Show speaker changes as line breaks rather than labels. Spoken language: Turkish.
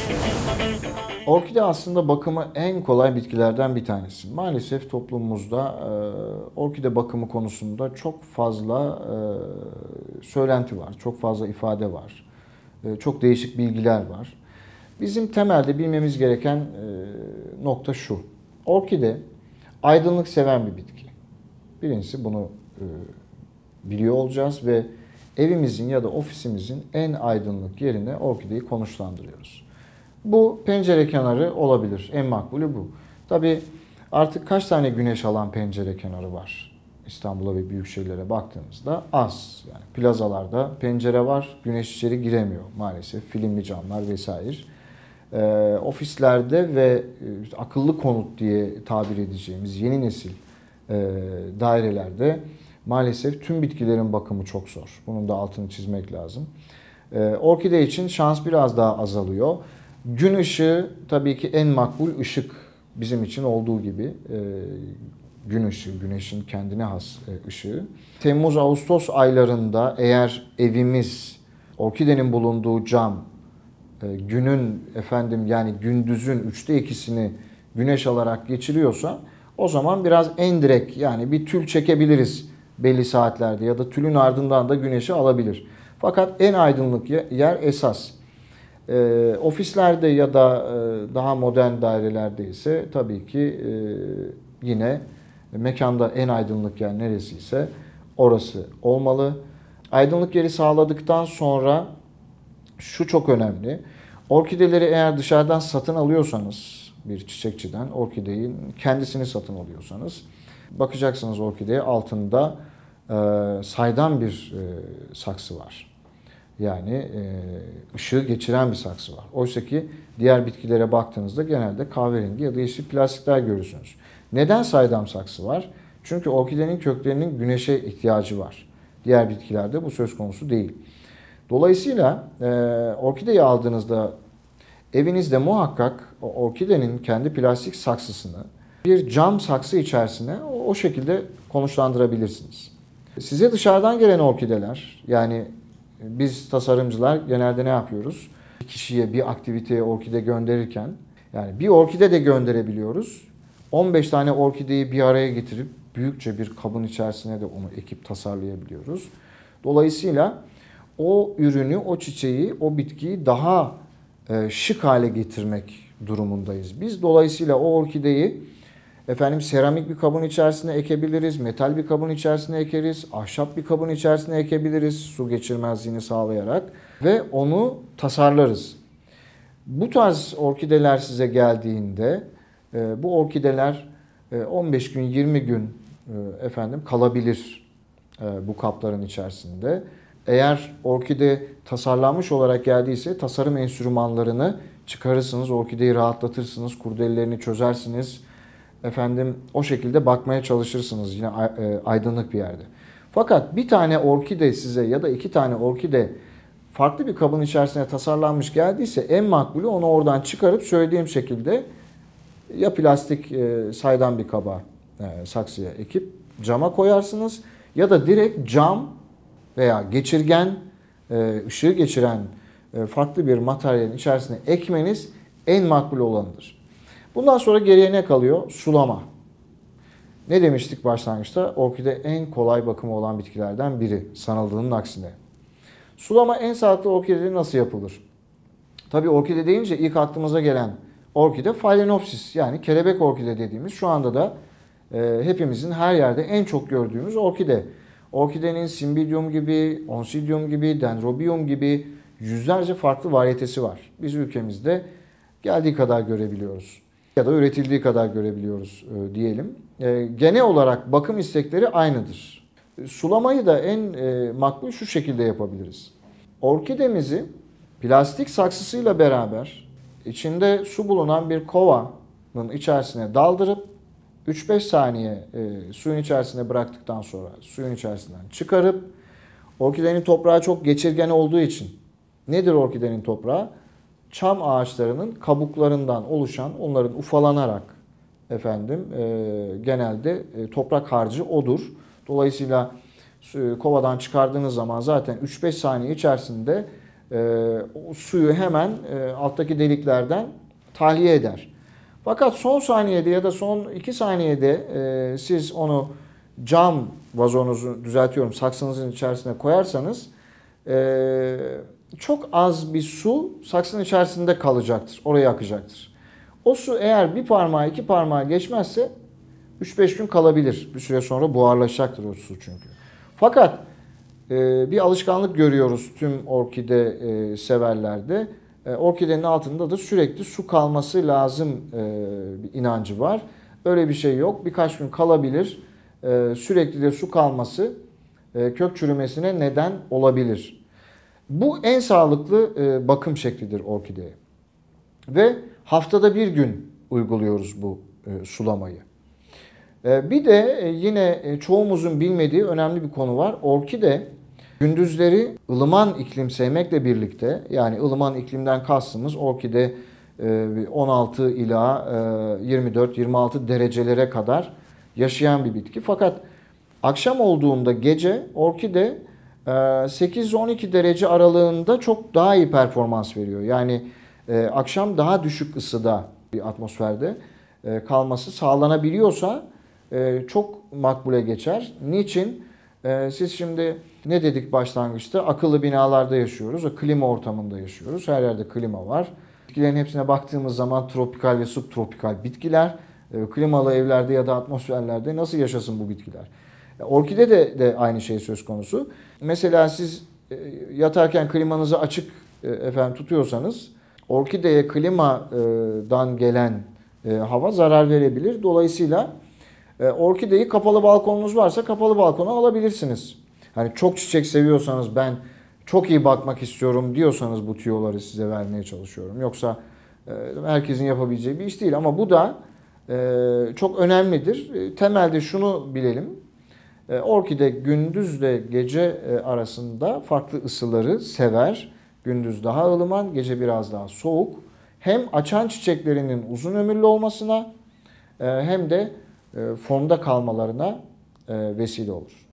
Orkide aslında bakımı en kolay bitkilerden bir tanesi. Maalesef toplumumuzda orkide bakımı konusunda çok fazla söylenti var, çok fazla ifade var, çok değişik bilgiler var. Bizim temelde bilmemiz gereken nokta şu. Orkide aydınlık seven bir bitki. Birincisi bunu biliyor olacağız ve evimizin ya da ofisimizin en aydınlık yerine orkideyi konuşlandırıyoruz. Bu pencere kenarı olabilir. En makbulü bu. Tabii artık kaç tane güneş alan pencere kenarı var? İstanbul'a ve büyük şehirlere baktığımızda az. Yani plazalarda pencere var, güneş içeri giremiyor maalesef. Filmli camlar vesaire. Ofislerde ve akıllı konut diye tabir edeceğimiz yeni nesil dairelerde maalesef tüm bitkilerin bakımı çok zor. Bunun da altını çizmek lazım. Orkide için şans biraz daha azalıyor. Gün ışığı tabii ki en makbul ışık bizim için olduğu gibi. Gün ışığı, güneşin kendine has ışığı. Temmuz-Ağustos aylarında eğer evimiz orkidenin bulunduğu cam günün yani gündüzün 2/3'ünü güneş alarak geçiriyorsa o zaman biraz endirek yani bir tül çekebiliriz belli saatlerde ya da tülün ardından da güneşi alabilir. Fakat en aydınlık yer esas. Ofislerde ya da daha modern dairelerde ise tabii ki yine mekanda en aydınlık yer neresiyse orası olmalı. Aydınlık yeri sağladıktan sonra şu çok önemli. Orkideleri eğer dışarıdan satın alıyorsanız bir çiçekçiden orkideyin kendisini satın alıyorsanız bakacaksınız orkideye altında saydam bir saksı var. Yani ışığı geçiren bir saksı var. Oysa ki diğer bitkilere baktığınızda genelde kahverengi ya da yeşil plastikler görürsünüz. Neden saydam saksı var? Çünkü orkidenin köklerinin güneşe ihtiyacı var. Diğer bitkilerde bu söz konusu değil. Dolayısıyla orkideyi aldığınızda evinizde muhakkak orkidenin kendi plastik saksısını bir cam saksı içerisine o şekilde konuşlandırabilirsiniz. Size dışarıdan gelen orkideler yani biz tasarımcılar genelde ne yapıyoruz? Bir kişiye bir aktiviteye orkide gönderirken yani bir orkide de gönderebiliyoruz. 15 tane orkideyi bir araya getirip büyükçe bir kabın içerisine de onu ekip tasarlayabiliyoruz. Dolayısıyla o ürünü, o çiçeği, o bitkiyi daha şık hale getirmek durumundayız. Biz dolayısıyla o orkideyi seramik bir kabın içerisine ekebiliriz, metal bir kabın içerisine ekeriz, ahşap bir kabın içerisine ekebiliriz su geçirmezliğini sağlayarak ve onu tasarlarız. Bu tarz orkideler size geldiğinde bu orkideler 15 gün 20 gün kalabilir bu kapların içerisinde. Eğer orkide tasarlanmış olarak geldiyse tasarım enstrümanlarını çıkarırsınız, orkideyi rahatlatırsınız, kurdelelerini çözersiniz. O şekilde bakmaya çalışırsınız yine aydınlık bir yerde. Fakat bir tane orkide size ya da 2 tane orkide farklı bir kabın içerisine tasarlanmış geldiyse en makbulü onu oradan çıkarıp söylediğim şekilde ya plastik saydam bir kaba saksıya ekip cama koyarsınız ya da direkt cam veya geçirgen, ışığı geçiren farklı bir materyalin içerisine ekmeniz en makbul olanıdır. Bundan sonra geriye ne kalıyor? Sulama. Ne demiştik başlangıçta? Orkide en kolay bakımı olan bitkilerden biri sanıldığının aksine. Sulama en sağlıklı orkidede nasıl yapılır? Tabii orkide deyince ilk aklımıza gelen orkide Phalaenopsis yani kelebek orkide dediğimiz şu anda da hepimizin her yerde en çok gördüğümüz orkide. Orkidenin Cymbidium gibi, Oncidium gibi, Dendrobium gibi yüzlerce farklı varyetesi var. Biz ülkemizde geldiği kadar görebiliyoruz ya da üretildiği kadar görebiliyoruz diyelim. Genel olarak bakım istekleri aynıdır. Sulamayı da en makbul şu şekilde yapabiliriz. Orkidemizi plastik saksısıyla beraber içinde su bulunan bir kovanın içerisine daldırıp 3-5 saniye suyun içerisine bıraktıktan sonra suyun içerisinden çıkarıp orkidenin toprağı çok geçirgen olduğu için nedir orkidenin toprağı? Çam ağaçlarının kabuklarından oluşan onların ufalanarak genelde toprak harcı odur. Dolayısıyla kovadan çıkardığınız zaman zaten 3-5 saniye içerisinde o suyu hemen alttaki deliklerden tahliye eder. Fakat son saniyede ya da son 2 saniyede siz onu cam vazonuzu düzeltiyorum saksınızın içerisine koyarsanız çok az bir su saksının içerisinde kalacaktır. Oraya akacaktır. O su eğer bir parmağı 2 parmağı geçmezse 3-5 gün kalabilir. Bir süre sonra buharlaşacaktır o su çünkü. Fakat bir alışkanlık görüyoruz tüm orkide severlerde. Orkidenin altında da sürekli su kalması lazım bir inancı var. Öyle bir şey yok. Birkaç gün kalabilir. Sürekli de su kalması kök çürümesine neden olabilir. Bu en sağlıklı bakım şeklidir orkideye. Ve haftada bir gün uyguluyoruz bu sulamayı. Bir de yine çoğumuzun bilmediği önemli bir konu var. Orkide gündüzleri ılıman iklim sevmekle birlikte, yani ılıman iklimden kastımız orkide 16 ila 24-26 derecelere kadar yaşayan bir bitki. Fakat akşam olduğunda gece orkide 8-12 derece aralığında çok daha iyi performans veriyor. Yani akşam daha düşük ısıda bir atmosferde kalması sağlanabiliyorsa çok makbule geçer. Niçin? Siz şimdi ne dedik başlangıçta? Akıllı binalarda yaşıyoruz. Klima ortamında yaşıyoruz. Her yerde klima var. Bitkilerin hepsine baktığımız zaman tropikal ve subtropikal bitkiler. Klimalı evlerde ya da atmosferlerde nasıl yaşasın bu bitkiler? Orkide de aynı şey söz konusu. Mesela siz yatarken klimanızı açık tutuyorsanız orkideye klimadan gelen hava zarar verebilir. Dolayısıyla orkideyi kapalı balkonunuz varsa kapalı balkona alabilirsiniz. Hani çok çiçek seviyorsanız ben çok iyi bakmak istiyorum diyorsanız bu tüyoları size vermeye çalışıyorum. Yoksa herkesin yapabileceği bir iş değil ama bu da çok önemlidir. Temelde şunu bilelim. Orkide gündüzle gece arasında farklı ısıları sever. Gündüz daha ılıman, gece biraz daha soğuk. Hem açan çiçeklerinin uzun ömürlü olmasına hem de formda kalmalarına vesile olur.